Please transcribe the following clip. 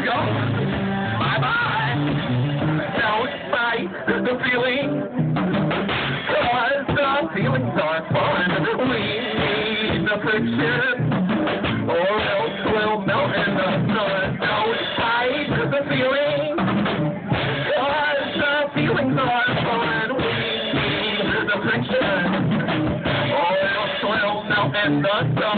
gone. Bye-bye. Don't fight the feeling, 'cause the feelings are fun. We need the friction, or else we'll melt in the sun. Don't fight the feeling, 'cause the feelings are fun. We need the friction, or else we'll melt in the sun.